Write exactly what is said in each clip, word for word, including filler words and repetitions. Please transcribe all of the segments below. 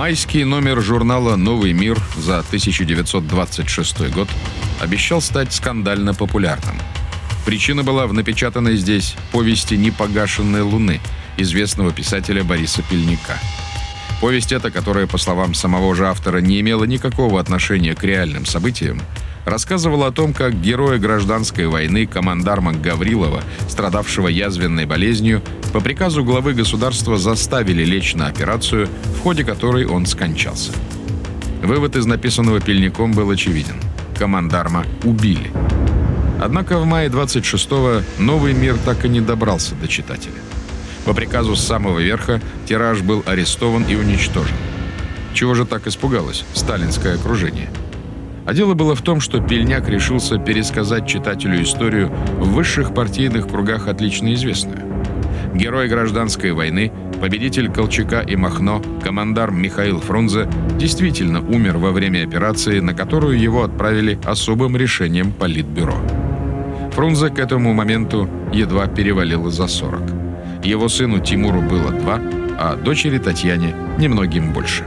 Майский номер журнала «Новый мир» за тысяча девятьсот двадцать шестой год обещал стать скандально популярным. Причина была в напечатанной здесь повести «Непогашенной луны» известного писателя Бориса Пельника. Повесть эта, которая, по словам самого же автора, не имела никакого отношения к реальным событиям, рассказывала о том, как героя гражданской войны командарма Гаврилова, страдавшего язвенной болезнью, по приказу главы государства заставили лечь на операцию, в ходе которой он скончался. Вывод из написанного Пельником был очевиден. Командарма убили. Однако в мае двадцать шестого «Новый мир» так и не добрался до читателя. По приказу с самого верха тираж был арестован и уничтожен. Чего же так испугалось сталинское окружение? А дело было в том, что Пельняк решился пересказать читателю историю в высших партийных кругах отлично известную. Герой гражданской войны, победитель Колчака и Махно, командарм Михаил Фрунзе, действительно умер во время операции, на которую его отправили особым решением Политбюро. Фрунзе к этому моменту едва перевалило за сорок. Его сыну Тимуру было два, а дочери Татьяне немногим больше.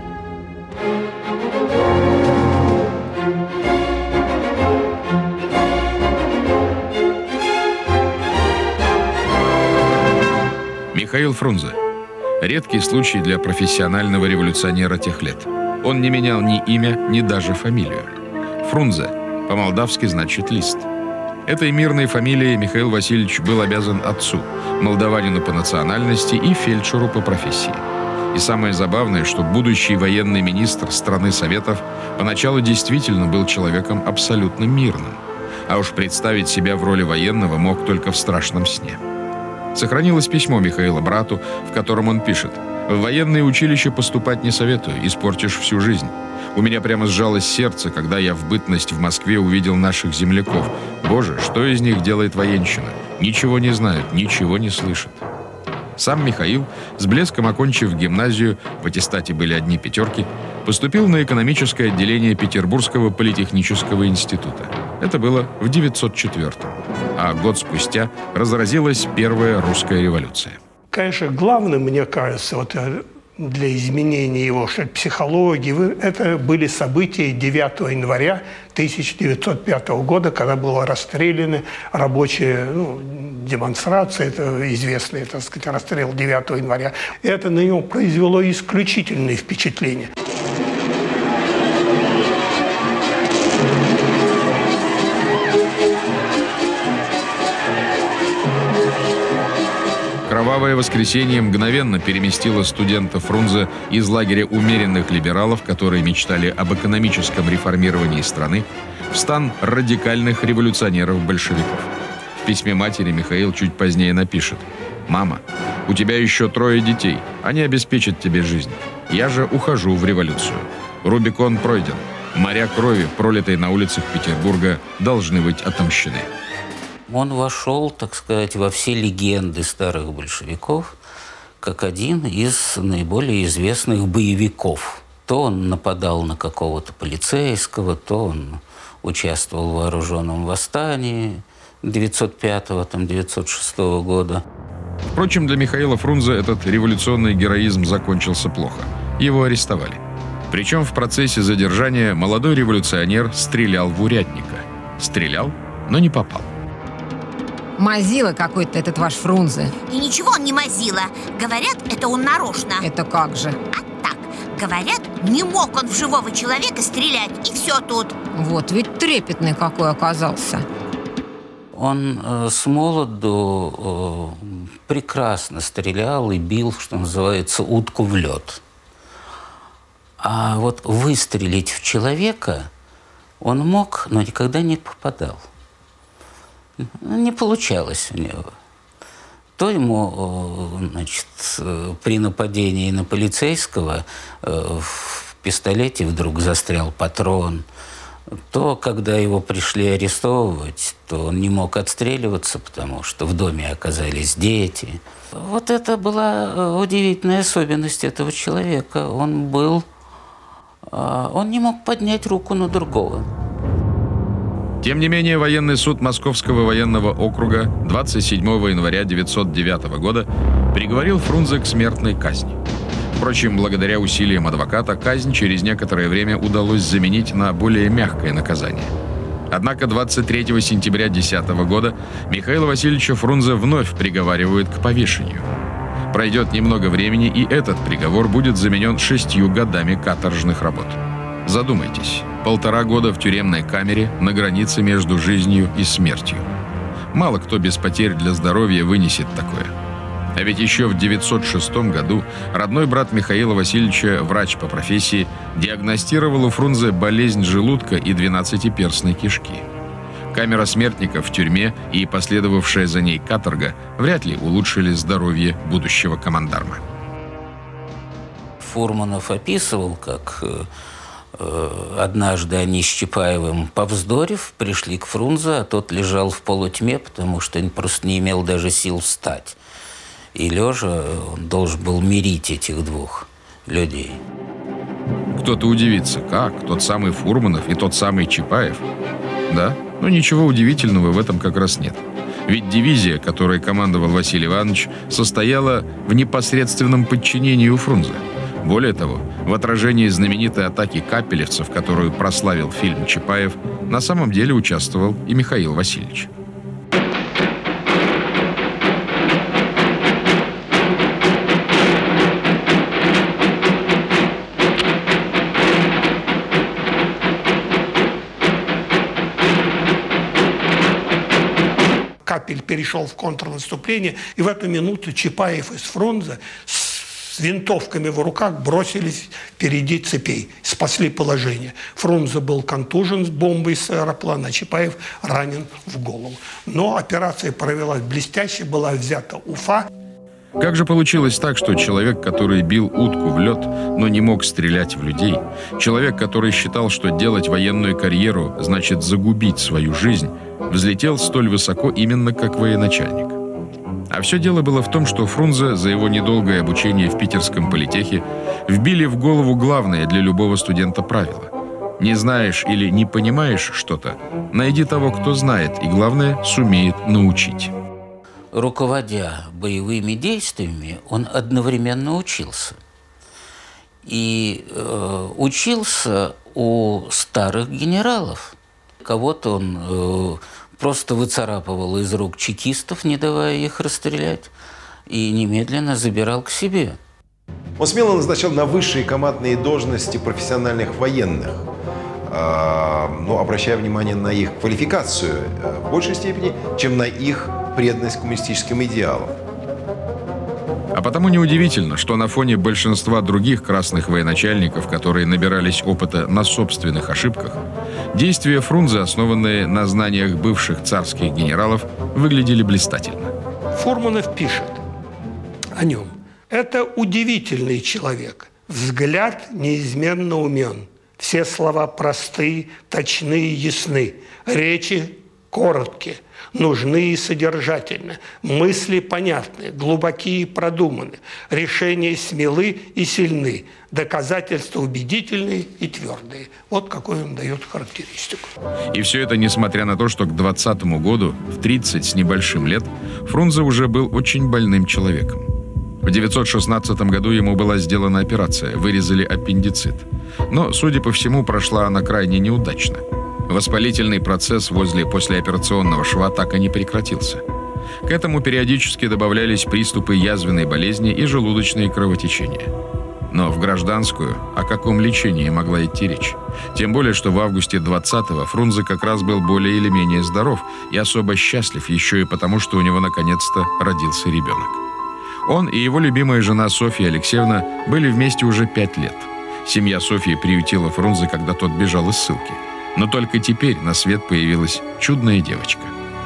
Михаил Фрунзе. Редкий случай для профессионального революционера тех лет. Он не менял ни имя, ни даже фамилию. Фрунзе, по-молдавски значит «лист». Этой мирной фамилией Михаил Васильевич был обязан отцу, молдаванину по национальности и фельдшеру по профессии. И самое забавное, что будущий военный министр страны Советов поначалу действительно был человеком абсолютно мирным. А уж представить себя в роли военного мог только в страшном сне. Сохранилось письмо Михаила брату, в котором он пишет: «В военное училище поступать не советую, испортишь всю жизнь. У меня прямо сжалось сердце, когда я в бытность в Москве увидел наших земляков. Боже, что из них делает военщина? Ничего не знают, ничего не слышат». Сам Михаил, с блеском окончив гимназию, в аттестате были одни пятерки, поступил на экономическое отделение Петербургского политехнического института. Это было в девятьсот четвёртом. А год спустя разразилась первая русская революция. Конечно, главным, мне кажется, вот для изменения его психологии, это были события девятого января тысяча девятьсот пятого года, когда была расстреляна рабочая ну, демонстрация, это известный, так сказать, расстрел девятого января. Это на него произвело исключительное впечатление. Кровавое воскресенье мгновенно переместило студента Фрунзе из лагеря умеренных либералов, которые мечтали об экономическом реформировании страны, в стан радикальных революционеров-большевиков. В письме матери Михаил чуть позднее напишет: «Мама, у тебя еще трое детей, они обеспечат тебе жизнь. Я же ухожу в революцию. Рубикон пройден. Моря крови, пролитой на улицах Петербурга, должны быть отомщены». Он вошел, так сказать, во все легенды старых большевиков как один из наиболее известных боевиков. То он нападал на какого-то полицейского, то он участвовал в вооруженном восстании девятьсот пятого — девятьсот шестого года. Впрочем, для Михаила Фрунзе этот революционный героизм закончился плохо. Его арестовали. Причем в процессе задержания молодой революционер стрелял в урядника. Стрелял, но не попал. Мазила какой-то этот ваш Фрунзе. И ничего он не мазила. Говорят, это он нарочно. Это как же? А так, говорят, не мог он в живого человека стрелять, и все тут. Вот ведь трепетный какой оказался. Он э, с молоду э, прекрасно стрелял и бил, что называется, утку в лед. А вот выстрелить в человека он мог, но никогда не попадал. Не получалось у него. То ему, значит, при нападении на полицейского в пистолете вдруг застрял патрон, то, когда его пришли арестовывать, то он не мог отстреливаться, потому что в доме оказались дети. Вот это была удивительная особенность этого человека. Он был... Он не мог поднять руку на другого. Тем не менее, военный суд Московского военного округа двадцать седьмого января девятьсот девятого года приговорил Фрунзе к смертной казни. Впрочем, благодаря усилиям адвоката, казнь через некоторое время удалось заменить на более мягкое наказание. Однако двадцать третьего сентября две тысячи десятого года Михаила Васильевича Фрунзе вновь приговаривают к повешению. Пройдет немного времени, и этот приговор будет заменен шестью годами каторжных работ. Задумайтесь, полтора года в тюремной камере на границе между жизнью и смертью. Мало кто без потерь для здоровья вынесет такое. А ведь еще в девятьсот шестом году родной брат Михаила Васильевича, врач по профессии, диагностировал у Фрунзе болезнь желудка и двенадцатиперстной кишки. Камера смертников в тюрьме и последовавшая за ней каторга вряд ли улучшили здоровье будущего командарма. Фурманов описывал, как э, однажды они с Чапаевым, повздорив, пришли к Фрунзе, а тот лежал в полутьме, потому что он просто не имел даже сил встать. И лежа он должен был мирить этих двух людей. Кто-то удивится, как тот самый Фурманов и тот самый Чапаев? Да, но ничего удивительного в этом как раз нет. Ведь дивизия, которой командовал Василий Иванович, состояла в непосредственном подчинении у Фрунзе. Более того, в отражении знаменитой атаки капелевцев, которую прославил фильм «Чапаев», на самом деле участвовал и Михаил Васильевич. Капель перешел в контрнаступление, и в эту минуту Чапаев из Фрунзе с винтовками в руках бросились впереди цепей, спасли положение. Фрунзе был контужен с бомбой с аэроплана, а Чапаев ранен в голову. Но операция провелась блестяще, была взята Уфа. Как же получилось так, что человек, который бил утку в лед, но не мог стрелять в людей, человек, который считал, что делать военную карьеру значит загубить свою жизнь, взлетел столь высоко именно как военачальник? А все дело было в том, что Фрунзе за его недолгое обучение в Питерском политехе вбили в голову главное для любого студента правило. Не знаешь или не понимаешь что-то, найди того, кто знает, и, главное, сумеет научить. Руководя боевыми действиями, он одновременно учился. И э, учился у старых генералов. Кого-то он э, просто выцарапывал из рук чекистов, не давая их расстрелять, и немедленно забирал к себе. Он смело назначал на высшие командные должности профессиональных военных, э, но обращая внимание на их квалификацию э, в большей степени, чем на их преданность коммунистическим идеалам. А потому неудивительно, что на фоне большинства других красных военачальников, которые набирались опыта на собственных ошибках, действия Фрунзе, основанные на знаниях бывших царских генералов, выглядели блистательно. Фурманов пишет о нем. Это удивительный человек. Взгляд неизменно умен. Все слова просты, точны и ясны. Речи короткие, нужны и содержательны. Мысли понятны, глубокие и продуманы. Решения смелы и сильны. Доказательства убедительные и твердые. Вот какую он дает характеристику. И все это несмотря на то, что к двадцатому году, в тридцать с небольшим лет, Фрунзе уже был очень больным человеком. В девятьсот шестнадцатом году ему была сделана операция, вырезали аппендицит. Но, судя по всему, прошла она крайне неудачно. Воспалительный процесс возле послеоперационного шва так и не прекратился. К этому периодически добавлялись приступы язвенной болезни и желудочные кровотечения. Но в гражданскую о каком лечении могла идти речь? Тем более, что в августе двадцатого Фрунзе как раз был более или менее здоров и особо счастлив еще и потому, что у него наконец-то родился ребенок. Он и его любимая жена Софья Алексеевна были вместе уже пять лет. Семья Софьи приютила Фрунзе, когда тот бежал из ссылки. Но только теперь на свет появилась чудная девочка.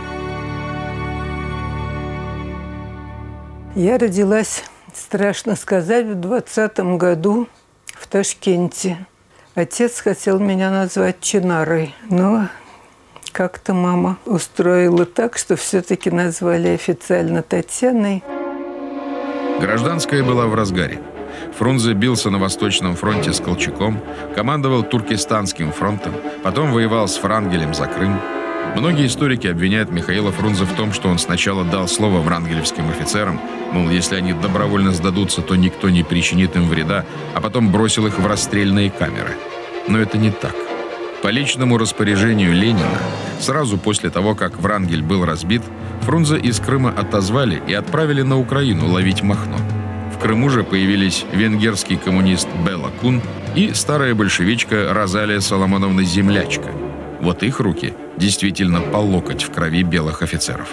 Я родилась, страшно сказать, в двадцатом году в Ташкенте. Отец хотел меня назвать Чинарой, но как-то мама устроила так, что все-таки назвали официально Татьяной. Гражданская была в разгаре. Фрунзе бился на Восточном фронте с Колчаком, командовал Туркестанским фронтом, потом воевал с Франгелем за Крым. Многие историки обвиняют Михаила Фрунзе в том, что он сначала дал слово врангелевским офицерам, мол, если они добровольно сдадутся, то никто не причинит им вреда, а потом бросил их в расстрельные камеры. Но это не так. По личному распоряжению Ленина, сразу после того, как Врангель был разбит, Фрунзе из Крыма отозвали и отправили на Украину ловить Махно. В Крыму же появились венгерский коммунист Бела Кун и старая большевичка Розалия Соломоновна Землячка. Вот их руки действительно по локоть в крови белых офицеров.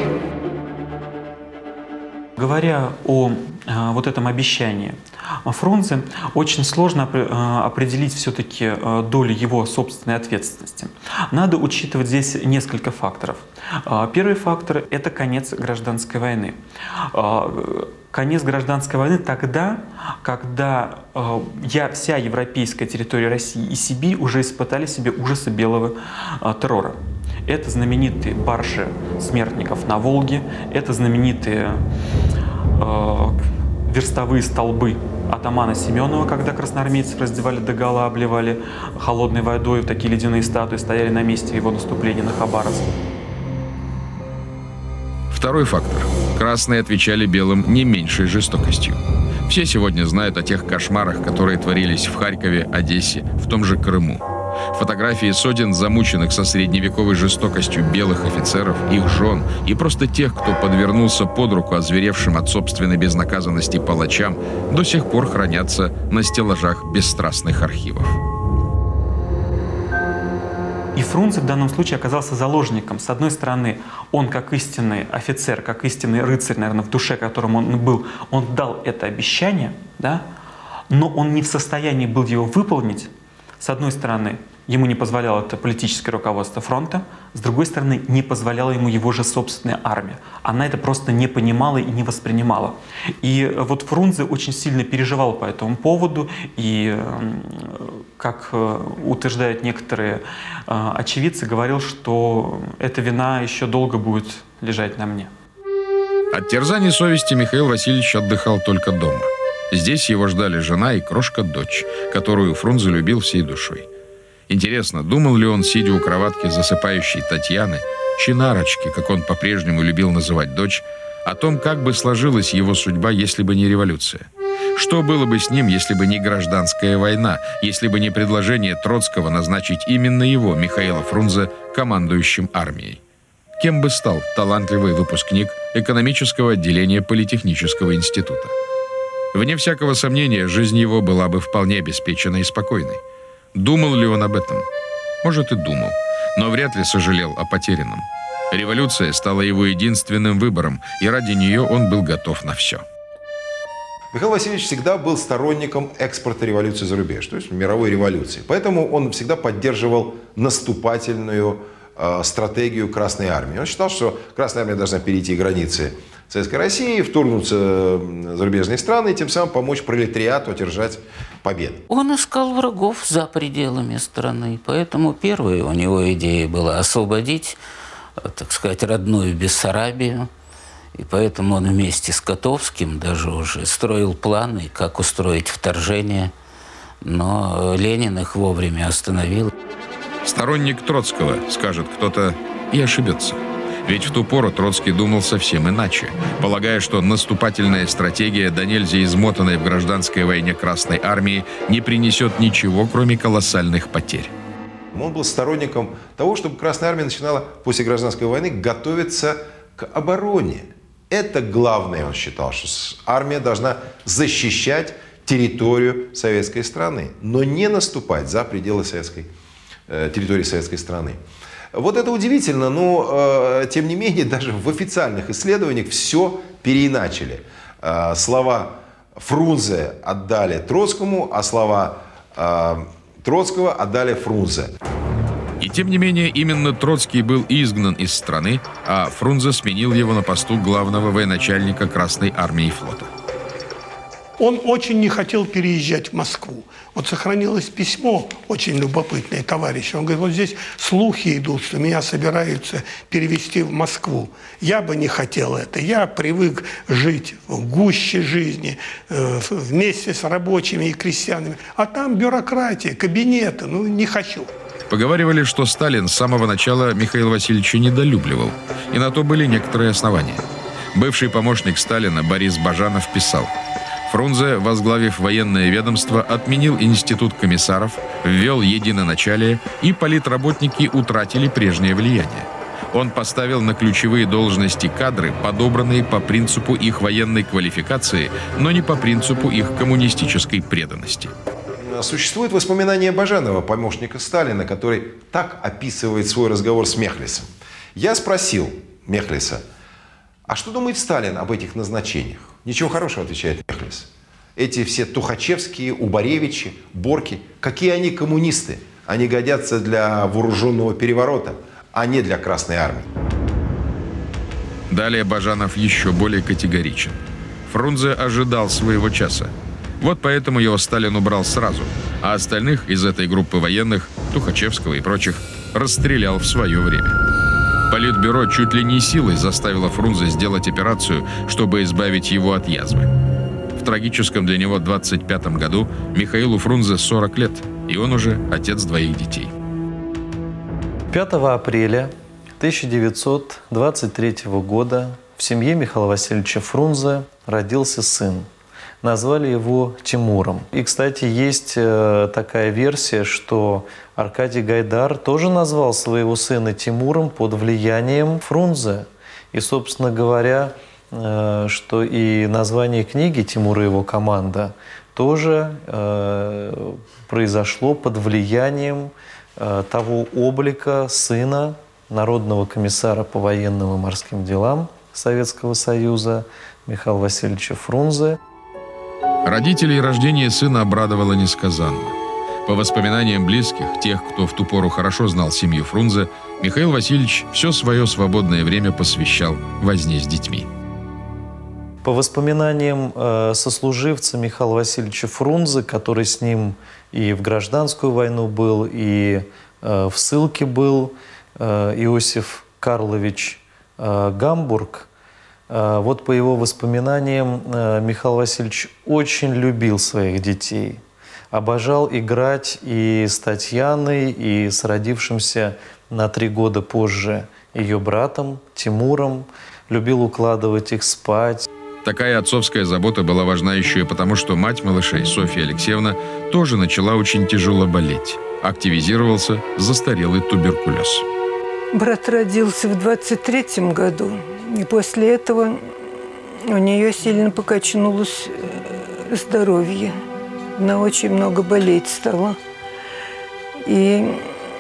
Говоря о э, вот этом обещании Фрунзе, очень сложно э, определить все-таки э, долю его собственной ответственности. Надо учитывать здесь несколько факторов. Э, первый фактор – это конец гражданской войны. Э, конец гражданской войны тогда, когда э, я, вся европейская территория России и Сибирь уже испытали себе ужасы белого э, террора. Это знаменитые баржи смертников на Волге, это знаменитые э, верстовые столбы атамана Семенова, когда красноармейцев раздевали догола, обливали холодной водой, такие ледяные статуи стояли на месте его наступления на Хабаровск. Второй фактор. Красные отвечали белым не меньшей жестокостью. Все сегодня знают о тех кошмарах, которые творились в Харькове, Одессе, в том же Крыму. Фотографии сотен замученных со средневековой жестокостью белых офицеров, их жен и просто тех, кто подвернулся под руку озверевшим от собственной безнаказанности палачам, до сих пор хранятся на стеллажах бесстрастных архивов. И Фрунзе в данном случае оказался заложником. С одной стороны, он как истинный офицер, как истинный рыцарь, наверное, в душе которым он был, он дал это обещание, да? Но он не в состоянии был его выполнить. С одной стороны, ему не позволяло это политическое руководство фронта, с другой стороны, не позволяла ему его же собственная армия. Она это просто не понимала и не воспринимала. И вот Фрунзе очень сильно переживал по этому поводу, и, как утверждают некоторые очевидцы, говорил, что эта вина еще долго будет лежать на мне. От терзаний совести Михаил Васильевич отдыхал только дома. Здесь его ждали жена и крошка-дочь, которую Фрунзе любил всей душой. Интересно, думал ли он, сидя у кроватки засыпающей Татьяны, Чинарочки, как он по-прежнему любил называть дочь, о том, как бы сложилась его судьба, если бы не революция? Что было бы с ним, если бы не гражданская война, если бы не предложение Троцкого назначить именно его, Михаила Фрунзе, командующим армией? Кем бы стал талантливый выпускник экономического отделения Политехнического института? Вне всякого сомнения, жизнь его была бы вполне обеспеченной и спокойной. Думал ли он об этом? Может, и думал, но вряд ли сожалел о потерянном. Революция стала его единственным выбором, и ради нее он был готов на все. Михаил Васильевич всегда был сторонником экспорта революции за рубеж, то есть мировой революции. Поэтому он всегда поддерживал наступательную э, стратегию Красной Армии. Он считал, что Красная Армия должна перейти границы Советской России, вторгнуться в зарубежные страны и тем самым помочь пролетариату одержать победу. Он искал врагов за пределами страны, поэтому первая у него идея была освободить, так сказать, родную Бессарабию. И поэтому он вместе с Котовским даже уже строил планы, как устроить вторжение, но Ленин их вовремя остановил. Сторонник Троцкого, скажет кто-то, и ошибется. Ведь в ту пору Троцкий думал совсем иначе, полагая, что наступательная стратегия, да нельзя измотанной в гражданской войне Красной Армии, не принесет ничего, кроме колоссальных потерь. Он был сторонником того, чтобы Красная Армия начинала после гражданской войны готовиться к обороне. Это главное, он считал, что армия должна защищать территорию советской страны, но не наступать за пределы советской, э, территории советской страны. Вот это удивительно, но э, тем не менее даже в официальных исследованиях все переиначили. Э, слова Фрунзе отдали Троцкому, а слова э, Троцкого отдали Фрунзе. И тем не менее, именно Троцкий был изгнан из страны, а Фрунзе сменил его на посту главного военачальника Красной Армии и флота. Он очень не хотел переезжать в Москву. Вот сохранилось письмо очень любопытное товарища. Он говорит, вот здесь слухи идут, что меня собираются перевести в Москву. Я бы не хотел это. Я привык жить в гуще жизни, э, вместе с рабочими и крестьянами. А там бюрократия, кабинеты. Ну, не хочу. Поговаривали, что Сталин с самого начала Михаила Васильевича недолюбливал, и на то были некоторые основания. Бывший помощник Сталина Борис Бажанов писал: Фрунзе, возглавив военное ведомство, отменил институт комиссаров, ввел единоначалие, и политработники утратили прежнее влияние. Он поставил на ключевые должности кадры, подобранные по принципу их военной квалификации, но не по принципу их коммунистической преданности. Существует воспоминание Бажанова, помощника Сталина, который так описывает свой разговор с Мехлисом. Я спросил Мехлиса: а что думает Сталин об этих назначениях? Ничего хорошего, отвечает Мехлис. Эти все Тухачевские, Убаревичи, Борки, какие они коммунисты? Они годятся для вооруженного переворота, а не для Красной армии. Далее Бажанов еще более категоричен. Фрунзе ожидал своего часа. Вот поэтому его Сталин убрал сразу, а остальных из этой группы военных, Тухачевского и прочих, расстрелял в свое время. Политбюро чуть ли не силой заставило Фрунзе сделать операцию, чтобы избавить его от язвы. В трагическом для него двадцать пятом году Михаилу Фрунзе сорок лет, и он уже отец двоих детей. пятого апреля тысяча девятьсот двадцать третьего года в семье Михаила Васильевича Фрунзе родился сын. Назвали его Тимуром. И, кстати, есть такая версия, что Аркадий Гайдар тоже назвал своего сына Тимуром под влиянием Фрунзе. И, собственно говоря, что и название книги «Тимур и его команда» тоже произошло под влиянием того облика сына народного комиссара по военным и морским делам Советского Союза Михаила Васильевича Фрунзе. Родителей рождение сына обрадовало несказанно. По воспоминаниям близких, тех, кто в ту пору хорошо знал семью Фрунзе, Михаил Васильевич все свое свободное время посвящал возне с детьми. По воспоминаниям э, сослуживца Михаила Васильевича Фрунзе, который с ним и в гражданскую войну был, и э, в ссылке был, э, Иосиф Карлович э, Гамбург, вот по его воспоминаниям, Михаил Васильевич очень любил своих детей. Обожал играть и с Татьяной, и с родившимся на три года позже ее братом Тимуром. Любил укладывать их спать. Такая отцовская забота была важна еще и потому, что мать малышей, Софья Алексеевна, тоже начала очень тяжело болеть. Активизировался застарелый туберкулез. Брат родился в двадцать третьем году. И после этого у нее сильно покачнулось здоровье. Она очень много болеть стала. И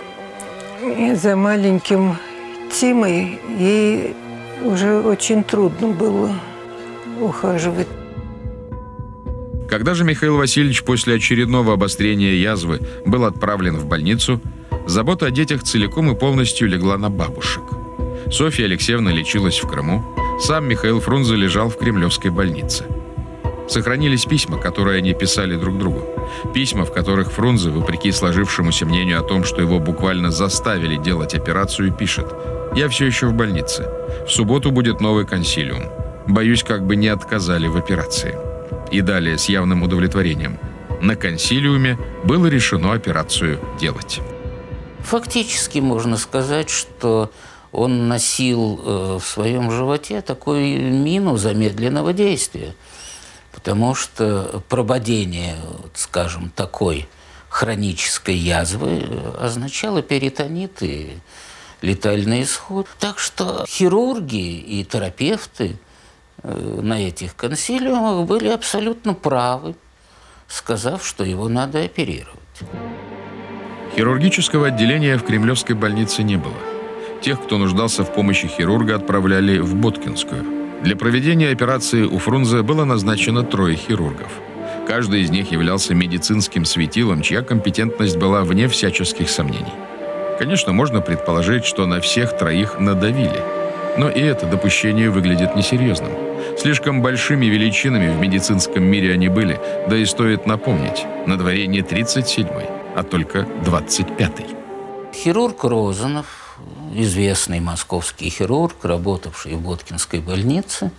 за маленьким Тимой ей уже очень трудно было ухаживать. Когда же Михаил Васильевич после очередного обострения язвы был отправлен в больницу, забота о детях целиком и полностью легла на бабушек. Софья Алексеевна лечилась в Крыму, сам Михаил Фрунзе лежал в Кремлевской больнице. Сохранились письма, которые они писали друг другу. Письма, в которых Фрунзе, вопреки сложившемуся мнению о том, что его буквально заставили делать операцию, пишет: «Я все еще в больнице. В субботу будет новый консилиум. Боюсь, как бы не отказали в операции». И далее с явным удовлетворением: «На консилиуме было решено операцию делать». Фактически можно сказать, что он носил э, в своем животе такую мину замедленного действия, потому что прободение, скажем, такой хронической язвы означало перитонит и летальный исход. Так что хирурги и терапевты э, на этих консилиумах были абсолютно правы, сказав, что его надо оперировать. Хирургического отделения в Кремлевской больнице не было. Тех, кто нуждался в помощи хирурга, отправляли в Боткинскую. Для проведения операции у Фрунзе было назначено трое хирургов. Каждый из них являлся медицинским светилом, чья компетентность была вне всяческих сомнений. Конечно, можно предположить, что на всех троих надавили. Но и это допущение выглядит несерьезным. Слишком большими величинами в медицинском мире они были, да и стоит напомнить, на дворе не тридцать седьмой, а только двадцать пятый. Хирург Розанов, известный московский хирург, работавший в Боткинской больнице,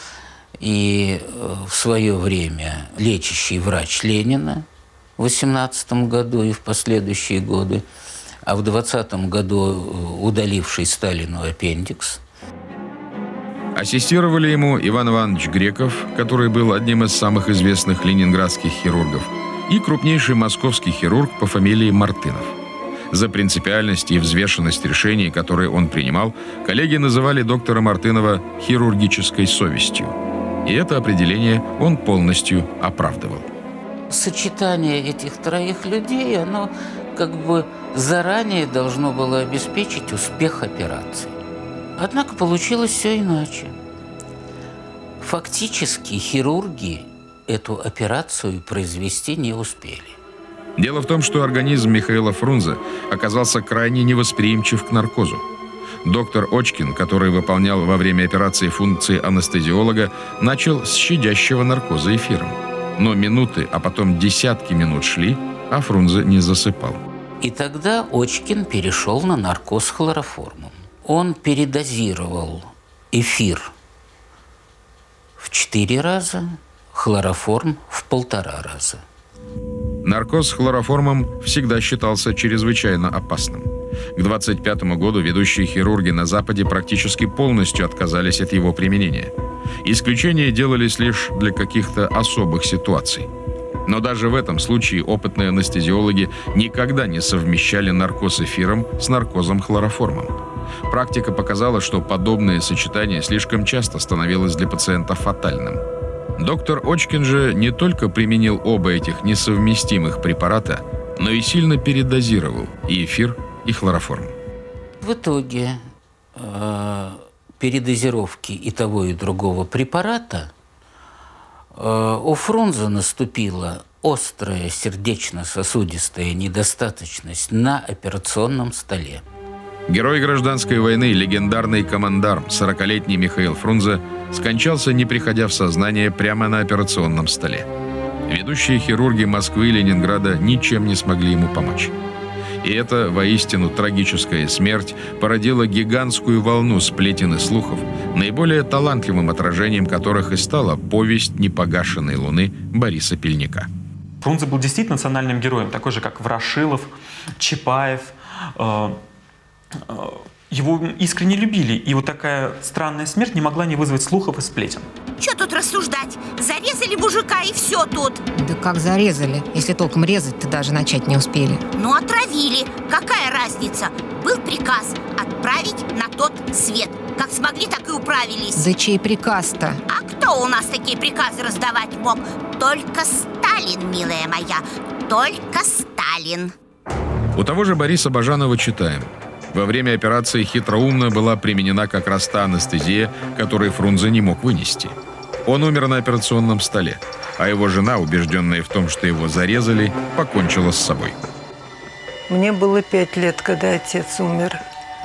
и в свое время лечащий врач Ленина в восемнадцатом году и в последующие годы, а в двадцатом году удаливший Сталину аппендикс. Ассистировали ему Иван Иванович Греков, который был одним из самых известных ленинградских хирургов, и крупнейший московский хирург по фамилии Мартынов. За принципиальность и взвешенность решений, которые он принимал, коллеги называли доктора Мартынова хирургической совестью. И это определение он полностью оправдывал. Сочетание этих троих людей, оно как бы заранее должно было обеспечить успех операции. Однако получилось все иначе. Фактически хирурги эту операцию произвести не успели. Дело в том, что организм Михаила Фрунзе оказался крайне невосприимчив к наркозу. Доктор Очкин, который выполнял во время операции функции анестезиолога, начал с щадящего наркоза эфиром. Но минуты, а потом десятки минут шли, а Фрунзе не засыпал. И тогда Очкин перешел на наркоз хлороформом. Он передозировал эфир в четыре раза, хлороформ в полтора раза. Наркоз хлороформом всегда считался чрезвычайно опасным. К двадцать пятому году ведущие хирурги на Западе практически полностью отказались от его применения. Исключения делались лишь для каких-то особых ситуаций. Но даже в этом случае опытные анестезиологи никогда не совмещали наркоз эфиром с наркозом хлороформом. Практика показала, что подобное сочетание слишком часто становилось для пациента фатальным. Доктор Очкин же не только применил оба этих несовместимых препарата, но и сильно передозировал и эфир, и хлороформ. В итоге э, передозировки и того, и другого препарата э, у Фрунзе наступила острая сердечно-сосудистая недостаточность на операционном столе. Герой гражданской войны, легендарный командарм, сорокалетний Михаил Фрунзе, скончался, не приходя в сознание, прямо на операционном столе. Ведущие хирурги Москвы и Ленинграда ничем не смогли ему помочь. И эта воистину трагическая смерть породила гигантскую волну сплетен и слухов, наиболее талантливым отражением которых и стала повесть «Непогашенной луны» Бориса Пельника. Фрунзе был действительно национальным героем, такой же, как Ворошилов, Чапаев. Его искренне любили, и вот такая странная смерть не могла не вызвать слухов и сплетен. Что тут рассуждать? Зарезали мужика, и все тут. Да как зарезали, если толком резать-то даже начать не успели. Ну, отравили. Какая разница? Был приказ отправить на тот свет. Как смогли, так и управились. Да чей приказ-то? А кто у нас такие приказы раздавать мог? Только Сталин, милая моя. Только Сталин. У того же Бориса Бажанова читаем. Во время операции хитроумно была применена как раз та анестезия, которую Фрунзе не мог вынести. Он умер на операционном столе, а его жена, убежденная в том, что его зарезали, покончила с собой. Мне было пять лет, когда отец умер.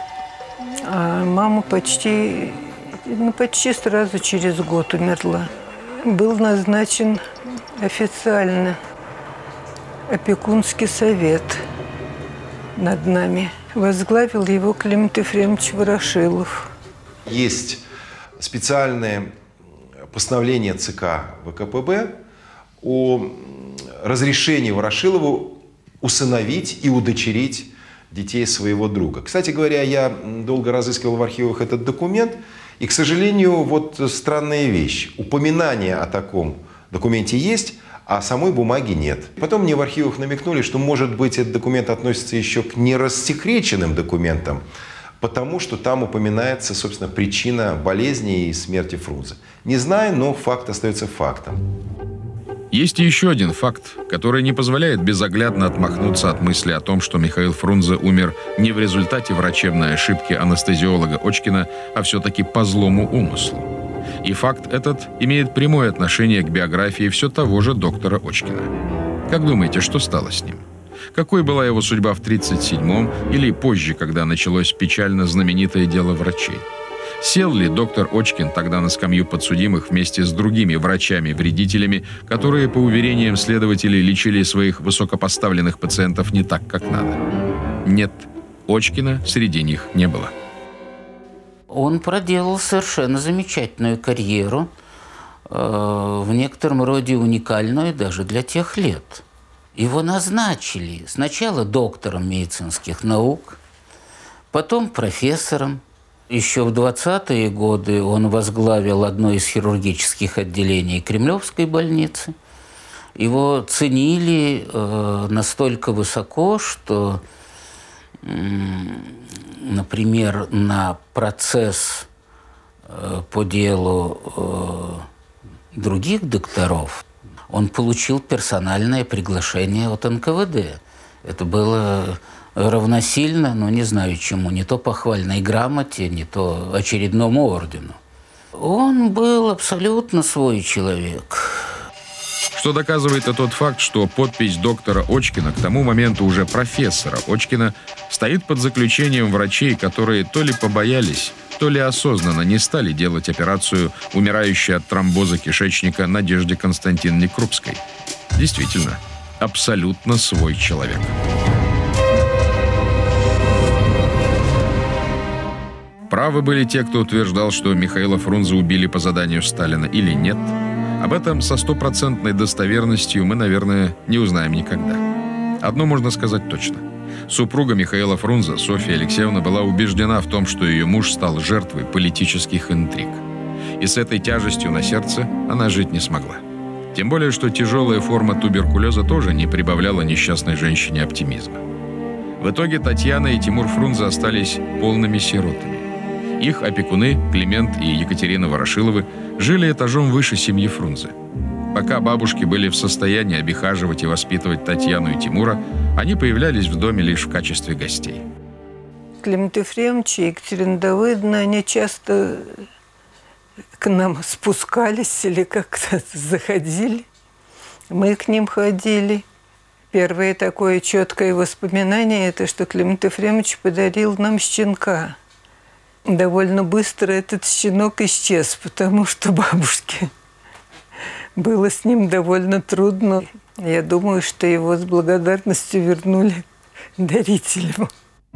А мама почти, ну, почти сразу через год умерла. Был назначен официально опекунский совет над нами. Возглавил его Климент Ефремович Ворошилов. Есть специальное постановление ЦК ВКПБ о разрешении Ворошилову усыновить и удочерить детей своего друга. Кстати говоря, я долго разыскивал в архивах этот документ, и, к сожалению, вот странная вещь. Упоминание о таком документе есть, а самой бумаги нет. Потом мне в архивах намекнули, что, может быть, этот документ относится еще к нерассекреченным документам, потому что там упоминается, собственно, причина болезни и смерти Фрунзе. Не знаю, но факт остается фактом. Есть еще один факт, который не позволяет безоглядно отмахнуться от мысли о том, что Михаил Фрунзе умер не в результате врачебной ошибки анестезиолога Очкина, а все-таки по злому умыслу. И факт этот имеет прямое отношение к биографии все того же доктора Очкина. Как думаете, что стало с ним? Какой была его судьба в тридцать седьмом или позже, когда началось печально знаменитое дело врачей? Сел ли доктор Очкин тогда на скамью подсудимых вместе с другими врачами-вредителями, которые, по уверениям следователей, лечили своих высокопоставленных пациентов не так, как надо? Нет, Очкина среди них не было. Он проделал совершенно замечательную карьеру, э, в некотором роде уникальную даже для тех лет. Его назначили сначала доктором медицинских наук, потом профессором. Еще в двадцатые годы он возглавил одно из хирургических отделений Кремлевской больницы. Его ценили э, настолько высоко, что, э, например, на процесс э, по делу э, других докторов он получил персональное приглашение от эн ка вэ дэ. Это было равносильно, но не знаю чему, не то похвальной грамоте, не то очередному ордену. Он был абсолютно свой человек. Что доказывает и тот факт, что подпись доктора Очкина, к тому моменту уже профессора Очкина, стоит под заключением врачей, которые то ли побоялись, то ли осознанно не стали делать операцию умирающей от тромбоза кишечника Надежде Константиновне Крупской. Действительно, абсолютно свой человек. Правы были те, кто утверждал, что Михаила Фрунзе убили по заданию Сталина или нет. Об этом со стопроцентной достоверностью мы, наверное, не узнаем никогда. Одно можно сказать точно. Супруга Михаила Фрунзе, Софья Алексеевна, была убеждена в том, что ее муж стал жертвой политических интриг. И с этой тяжестью на сердце она жить не смогла. Тем более, что тяжелая форма туберкулеза тоже не прибавляла несчастной женщине оптимизма. В итоге Татьяна и Тимур Фрунзе остались полными сиротами. Их опекуны, Климент и Екатерина Ворошиловы, жили этажом выше семьи Фрунзе. Пока бабушки были в состоянии обихаживать и воспитывать Татьяну и Тимура, они появлялись в доме лишь в качестве гостей. Климент Ефремович и Екатерина Давыдовна, они часто к нам спускались или как-то заходили. Мы к ним ходили. Первое такое четкое воспоминание – это что Климент Ефремович подарил нам щенка. Довольно быстро этот щенок исчез, потому что бабушке было с ним довольно трудно. Я думаю, что его с благодарностью вернули дарителю.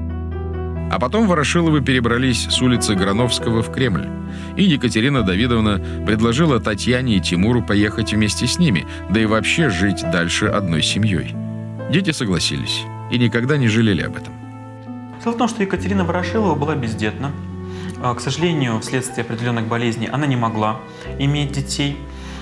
А потом Ворошиловы перебрались с улицы Грановского в Кремль. И Екатерина Давидовна предложила Татьяне и Тимуру поехать вместе с ними, да и вообще жить дальше одной семьей. Дети согласились и никогда не жалели об этом. Дело в том, что Екатерина Ворошилова была бездетна. К сожалению, вследствие определенных болезней она не могла иметь детей.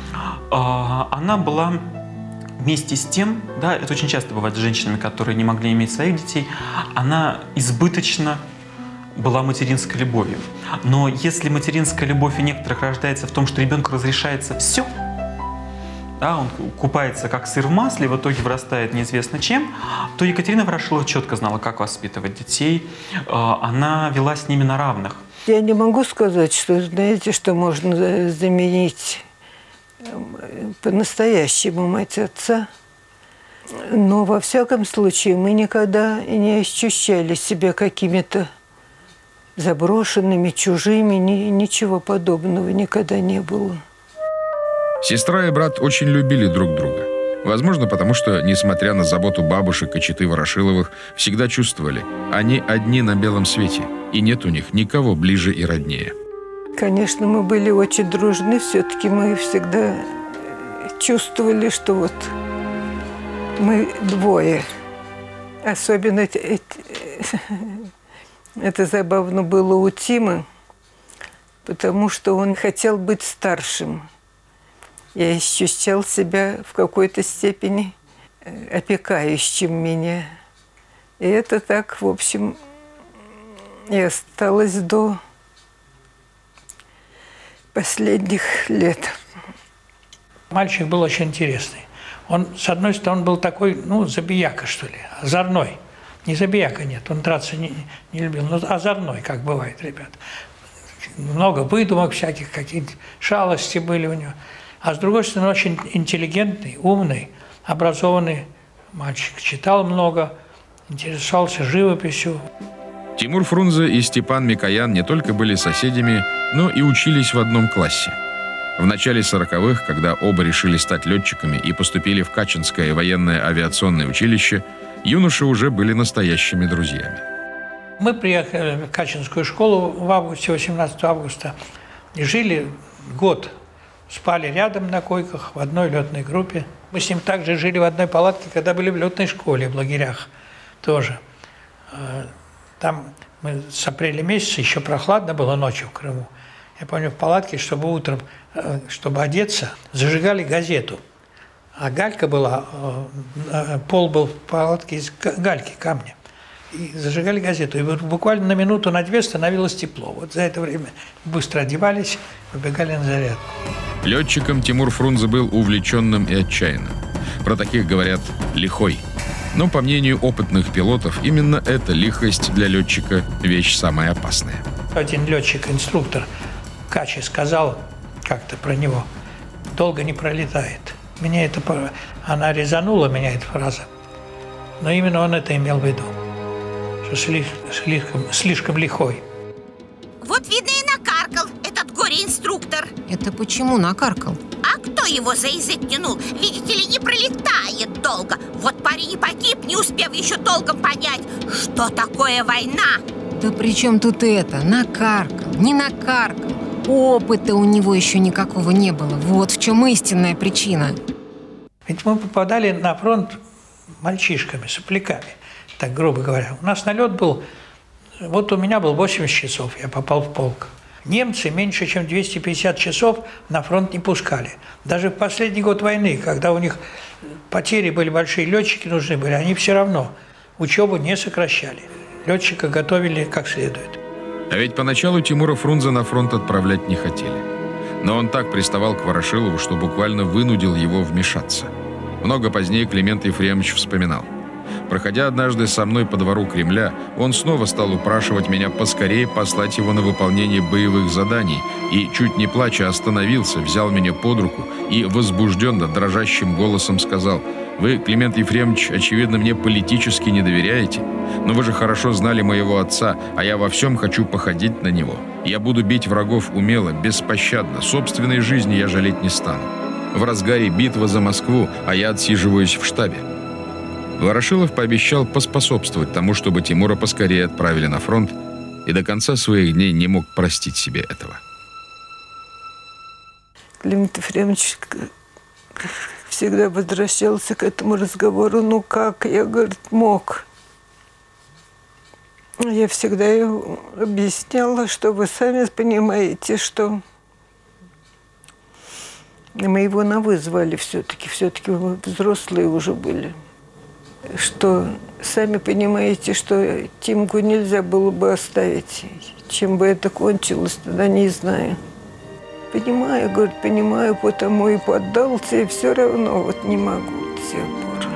Она была вместе с тем, да, это очень часто бывает с женщинами, которые не могли иметь своих детей, она избыточно была материнской любовью. Но если материнская любовь у некоторых рождается в том, что ребенку разрешается все, да, он купается как сыр в масле, в итоге вырастает неизвестно чем, то Екатерина Ворошилова четко знала, как воспитывать детей. Она вела с ними на равных. Я не могу сказать, что, знаете, что можно заменить по-настоящему мать отца. Но, во всяком случае, мы никогда не ощущали себя какими-то заброшенными, чужими. Ни, ничего подобного никогда не было. Сестра и брат очень любили друг друга. Возможно, потому что, несмотря на заботу бабушек и четы Ворошиловых, всегда чувствовали, они одни на белом свете, и нет у них никого ближе и роднее. Конечно, мы были очень дружны, все-таки мы всегда чувствовали, что вот мы двое. Особенно это забавно было у Тимы, потому что он хотел быть старшим. Я ощущал себя в какой-то степени опекающим меня. И это так, в общем, и осталось до последних лет. Мальчик был очень интересный. Он, с одной стороны, был такой, ну, забияка, что ли, озорной. Не забияка, нет, он драться не, не любил, но озорной, как бывает, ребят. Много выдумок всяких, какие-то шалости были у него. А с другой стороны, очень интеллигентный, умный, образованный мальчик. Читал много, интересовался живописью. Тимур Фрунзе и Степан Микоян не только были соседями, но и учились в одном классе. В начале сороковых, когда оба решили стать летчиками и поступили в Качинское военное авиационное училище, юноши уже были настоящими друзьями. Мы приехали в Качинскую школу в августе, восемнадцатого августа, и жили год. Спали рядом на койках в одной летной группе. Мы с ним также жили в одной палатке, когда были в летной школе, в лагерях тоже. Там мы с апреля месяца, еще прохладно было ночью в Крыму. Я помню, в палатке, чтобы утром, чтобы одеться, зажигали газету. А галька была, пол был в палатке из гальки, камня. И зажигали газету. И буквально на минуту, на две становилось тепло. Вот за это время быстро одевались, выбегали на зарядку. Летчиком Тимур Фрунзе был увлеченным и отчаянным. Про таких говорят «лихой». Но, по мнению опытных пилотов, именно эта лихость для летчика – вещь самая опасная. Один летчик-инструктор Качи сказал как-то про него: «Долго не пролетает». Меня это, она резанула меня, эта фраза. Но именно он это имел в виду, что слишком, слишком лихой. Вот, видно, и накаркал этот горе-инструктор. Это почему накаркал? А кто его за язык тянул? Видите ли, не пролетает долго. Вот парень и погиб, не успев еще толком понять, что такое война. Да при чем тут это? Накаркал, не накаркал. Опыта у него еще никакого не было. Вот в чем истинная причина. Ведь мы попадали на фронт мальчишками, сопляками, так грубо говоря. У нас налет был, вот у меня был восемьдесят часов, я попал в полк. Немцы меньше, чем двести пятьдесят часов на фронт не пускали. Даже в последний год войны, когда у них потери были большие, летчики нужны были, они все равно учебу не сокращали. Летчика готовили как следует. А ведь поначалу Тимура Фрунзе на фронт отправлять не хотели. Но он так приставал к Ворошилову, что буквально вынудил его вмешаться. Много позднее Климент Ефремович вспоминал: проходя однажды со мной по двору Кремля, он снова стал упрашивать меня поскорее послать его на выполнение боевых заданий и, чуть не плача, остановился, взял меня под руку и возбужденно, дрожащим голосом сказал: «Вы, Климент Ефремович, очевидно, мне политически не доверяете, но вы же хорошо знали моего отца, а я во всем хочу походить на него. Я буду бить врагов умело, беспощадно, собственной жизни я жалеть не стану. В разгаре битва за Москву, а я отсиживаюсь в штабе». Ворошилов пообещал поспособствовать тому, чтобы Тимура поскорее отправили на фронт, и до конца своих дней не мог простить себе этого. Климент Ефремович всегда возвращался к этому разговору. Ну как, я, говорит, мог. Я всегда объясняла, что вы сами понимаете, что мы его на «вы» звали все-таки. Все-таки мы взрослые уже были. Что сами понимаете, что Тимку нельзя было бы оставить. Чем бы это кончилось, тогда не знаю. Понимаю, говорит, понимаю, потому и поддался, и все равно вот не могу до сих пор.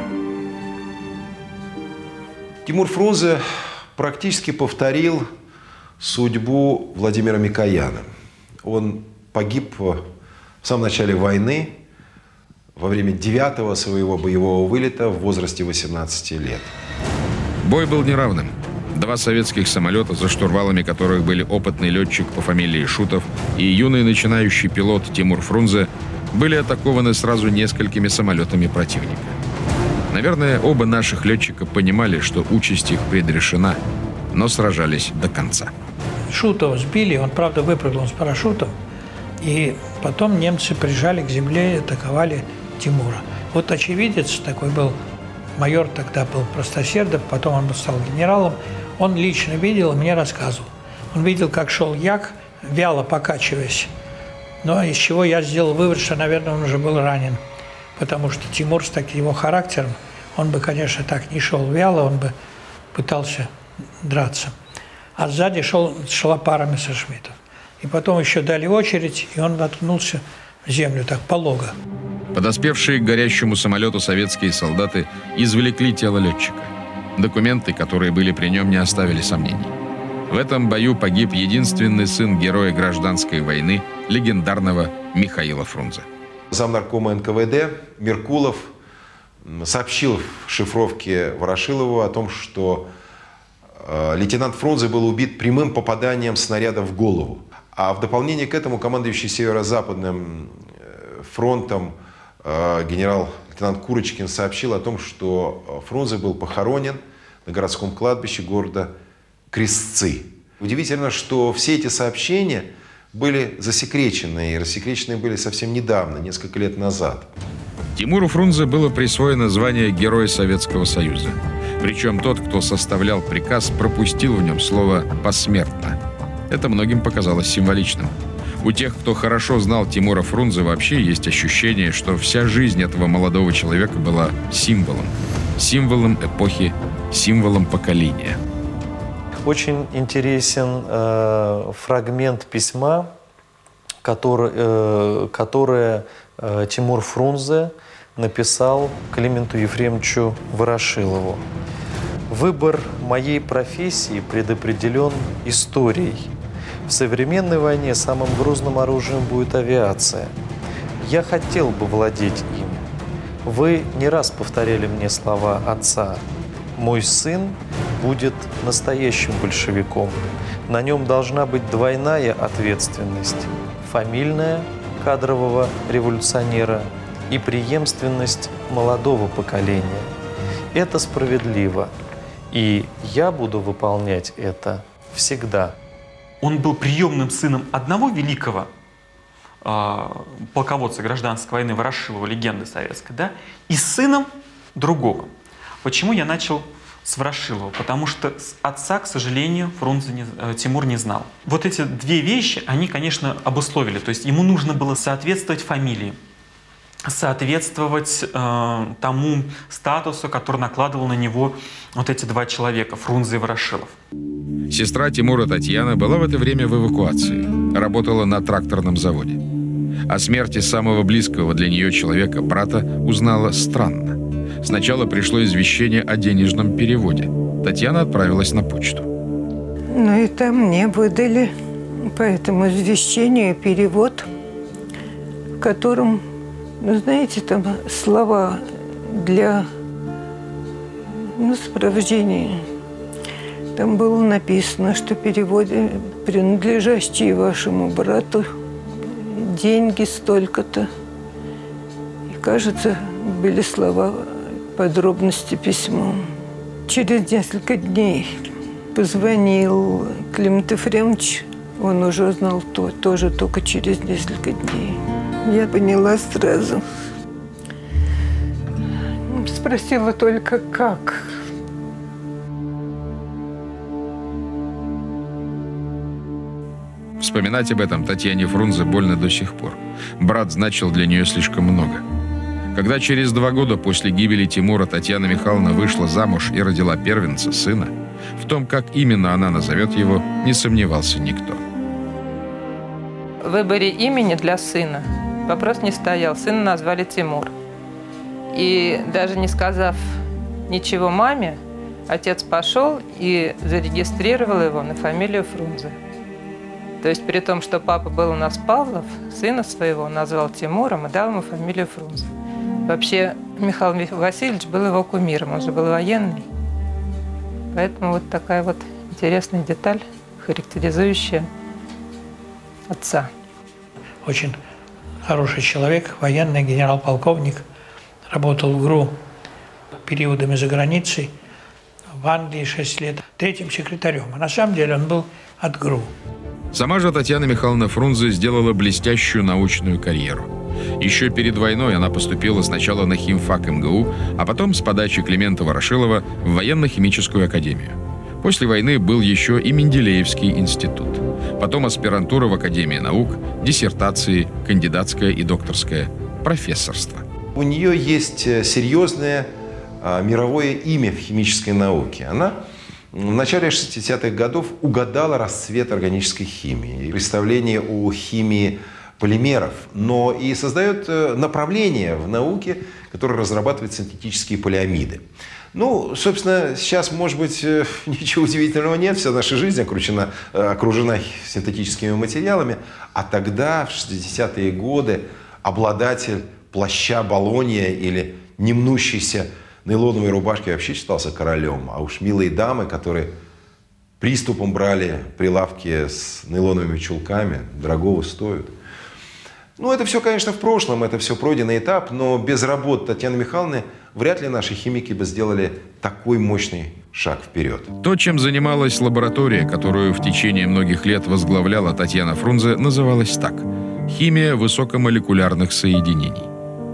Тимур Фрунзе практически повторил судьбу Владимира Микояна. Он погиб в самом начале войны, во время девятого своего боевого вылета в возрасте восемнадцати лет. Бой был неравным. Два советских самолета, за штурвалами которых были опытный летчик по фамилии Шутов и юный начинающий пилот Тимур Фрунзе, были атакованы сразу несколькими самолетами противника. Наверное, оба наших летчика понимали, что участь их предрешена, но сражались до конца. Шутова сбили, он, правда, выпрыгнул с парашютом, и потом немцы прижали к земле и атаковали Тимура. Вот очевидец такой был, майор тогда был Простосердов, потом он стал генералом. Он лично видел и мне рассказывал. Он видел, как шел Як, вяло покачиваясь. Но из чего я сделал вывод, что, наверное, он уже был ранен. Потому что Тимур с таким его характером, он бы, конечно, так не шел вяло, он бы пытался драться. А сзади шел, шла пара мессершмиттов. И потом еще дали очередь, и он воткнулся в землю так полого. Подоспевшие к горящему самолету советские солдаты извлекли тело летчика. Документы, которые были при нем, не оставили сомнений. В этом бою погиб единственный сын героя гражданской войны, легендарного Михаила Фрунзе. Замнаркома эн ка вэ дэ Меркулов сообщил в шифровке Ворошилову о том, что э, лейтенант Фрунзе был убит прямым попаданием снаряда в голову. А в дополнение к этому командующий Северо-Западным фронтом э, генерал-лейтенант Курочкин сообщил о том, что Фрунзе был похоронен на городском кладбище города Крестцы. Удивительно, что все эти сообщения были засекречены, и рассекречены были совсем недавно, несколько лет назад. Тимуру Фрунзе было присвоено звание Героя Советского Союза. Причем тот, кто составлял приказ, пропустил в нем слово «посмертно». Это многим показалось символичным. У тех, кто хорошо знал Тимура Фрунзе, вообще есть ощущение, что вся жизнь этого молодого человека была символом. Символом эпохи, символом поколения. Очень интересен э, фрагмент письма, который, э, которое э, Тимур Фрунзе написал Клименту Ефремовичу Ворошилову. «Выбор моей профессии предопределен историей. В современной войне самым грозным оружием будет авиация. Я хотел бы владеть им. Вы не раз повторяли мне слова отца. Мой сын будет настоящим большевиком. На нем должна быть двойная ответственность. Фамильная кадрового революционера и преемственность молодого поколения. Это справедливо. И я буду выполнять это всегда». Он был приемным сыном одного великого э, полководца гражданской войны Ворошилова, легенды советской, да, и сыном другого. Почему я начал с Ворошилова? Потому что отца, к сожалению, Фрунзе не, э, Тимур не знал. Вот эти две вещи, они, конечно, обусловили. То есть ему нужно было соответствовать фамилии, соответствовать э, тому статусу, который накладывал на него вот эти два человека, Фрунзе и Ворошилов. Сестра Тимура Татьяна была в это время в эвакуации, работала на тракторном заводе. О смерти самого близкого для нее человека, брата, узнала странно. Сначала пришло извещение о денежном переводе. Татьяна отправилась на почту. Ну и там мне выдали по этому извещению перевод, в котором, ну, знаете, там слова для, ну, сопровождения. Там было написано, что переводе принадлежащие вашему брату деньги столько-то. И, кажется, были слова, подробности письма. Через несколько дней позвонил Климент Ефремович. Он уже узнал то, тоже только через несколько дней. Я поняла сразу. Спросила только, как. Вспоминать об этом Татьяне Фрунзе больно до сих пор. Брат значил для нее слишком много. Когда через два года после гибели Тимура Татьяна Михайловна вышла замуж и родила первенца, сына, в том, как именно она назовет его, не сомневался никто. В выборе имени для сына вопрос не стоял. Сына назвали Тимур. И даже не сказав ничего маме, отец пошел и зарегистрировал его на фамилию Фрунзе. То есть при том, что папа был у нас Павлов, сына своего назвал Тимуром и дал ему фамилию Фрунзе. Вообще Михаил Васильевич был его кумиром, он же был военный. Поэтому вот такая вот интересная деталь, характеризующая отца. Очень хороший человек, военный генерал-полковник, работал в ГРУ периодами за границей, в Англии шесть лет, третьим секретарем. А на самом деле он был от ГРУ. Сама же Татьяна Михайловна Фрунзе сделала блестящую научную карьеру. Еще перед войной она поступила сначала на химфак эм гэ у, а потом с подачи Климента Ворошилова в военно-химическую академию. После войны был еще и Менделеевский институт. Потом аспирантура в Академии наук, диссертации, кандидатское и докторское, профессорство. У нее есть серьезное а, мировое имя в химической науке. Она в начале шестидесятых годов угадала расцвет органической химии, представление о химии полимеров, но и создает направление в науке, которое разрабатывает синтетические полиамиды. Ну, собственно, сейчас, может быть, ничего удивительного нет, вся наша жизнь окружена, окружена синтетическими материалами, а тогда, в шестидесятые годы, обладатель плаща Болонья или немнущейся нейлоновой рубашки вообще считался королем. А уж милые дамы, которые приступом брали прилавки с нейлоновыми чулками, дорогого стоят. Ну, это все, конечно, в прошлом, это все пройденный этап, но без работ Татьяны Михайловны вряд ли наши химики бы сделали такой мощный шаг вперед. То, чем занималась лаборатория, которую в течение многих лет возглавляла Татьяна Фрунзе, называлась так – химия высокомолекулярных соединений.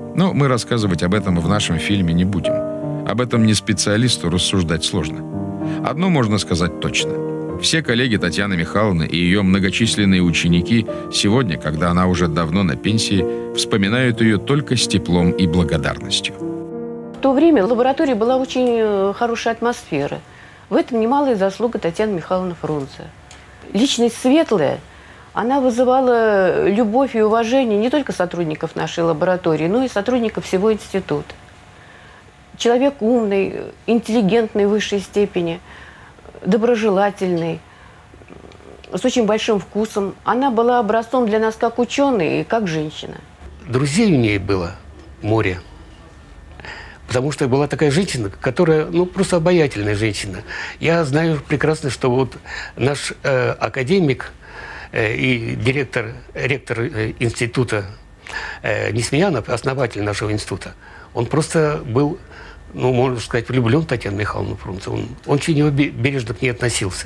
Но мы рассказывать об этом в нашем фильме не будем. Об этом не специалисту рассуждать сложно. Одно можно сказать точно. Все коллеги Татьяны Михайловны и ее многочисленные ученики сегодня, когда она уже давно на пенсии, вспоминают ее только с теплом и благодарностью. В то время в лаборатории была очень хорошая атмосфера. В этом немалая заслуга Татьяны Михайловны Фрунзе. Личность светлая, она вызывала любовь и уважение не только сотрудников нашей лаборатории, но и сотрудников всего института. Человек умный, интеллигентный в высшей степени, доброжелательный, с очень большим вкусом. Она была образцом для нас как ученый и как женщина. Друзей у нее было море. Потому что была такая женщина, которая, ну, просто обаятельная женщина. Я знаю прекрасно, что вот наш э, академик э, и директор, ректор э, института э, Несмеянов, основатель нашего института, он просто был, ну, можно сказать, влюблен в Татьяну Михайловну Фрунзе. Он очень его бережно к ней относился.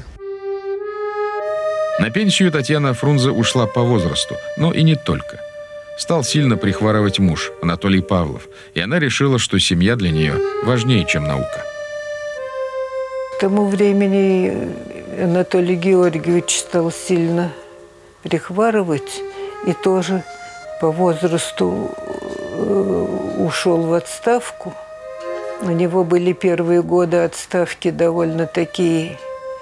На пенсию Татьяна Фрунзе ушла по возрасту, но и не только. Стал сильно прихварывать муж, Анатолий Павлов, и она решила, что семья для нее важнее, чем наука. К тому времени Анатолий Георгиевич стал сильно прихварывать и тоже по возрасту ушел в отставку. У него были первые годы отставки довольно такие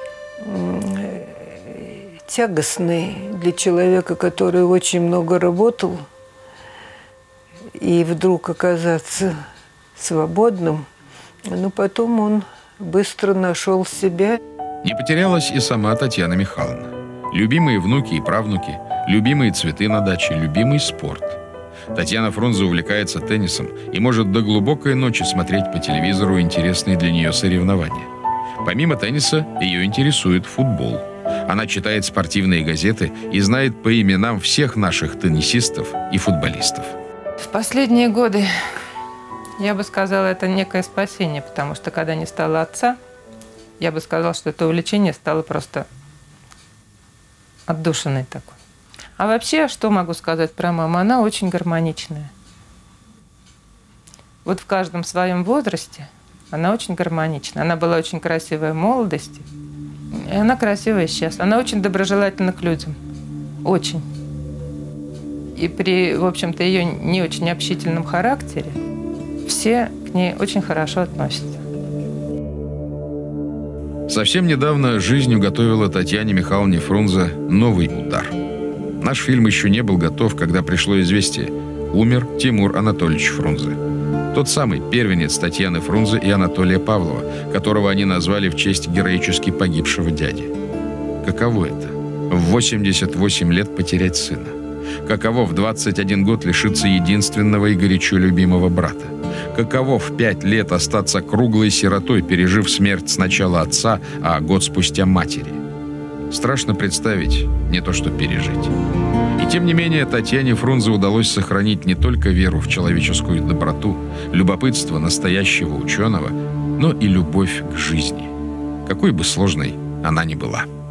тягостные для человека, который очень много работал. И вдруг оказаться свободным, но потом он быстро нашел себя. Не потерялась и сама Татьяна Михайловна. Любимые внуки и правнуки, любимые цветы на даче, любимый спорт. Татьяна Фрунзе увлекается теннисом и может до глубокой ночи смотреть по телевизору интересные для нее соревнования. Помимо тенниса, ее интересует футбол. Она читает спортивные газеты и знает по именам всех наших теннисистов и футболистов. В последние годы, я бы сказала, это некое спасение, потому что когда не стало отца, я бы сказала, что это увлечение стало просто отдушиной такой. А вообще, что могу сказать про маму? Она очень гармоничная. Вот в каждом своем возрасте она очень гармонична. Она была очень красивая в молодости, и она красивая сейчас. Она очень доброжелательна к людям. Очень. И при, в общем-то, ее не очень общительном характере все к ней очень хорошо относятся. Совсем недавно жизнь уготовила Татьяне Михайловне Фрунзе новый удар. Наш фильм еще не был готов, когда пришло известие. Умер Тимур Анатольевич Фрунзе. Тот самый первенец Татьяны Фрунзе и Анатолия Павлова, которого они назвали в честь героически погибшего дяди. Каково это? В восемьдесят восемь лет потерять сына. Каково в двадцать один год лишиться единственного и горячо любимого брата? Каково в пять лет остаться круглой сиротой, пережив смерть сначала отца, а год спустя матери? Страшно представить, не то что пережить. И тем не менее Татьяне Фрунзе удалось сохранить не только веру в человеческую доброту, любопытство настоящего ученого, но и любовь к жизни, какой бы сложной она ни была.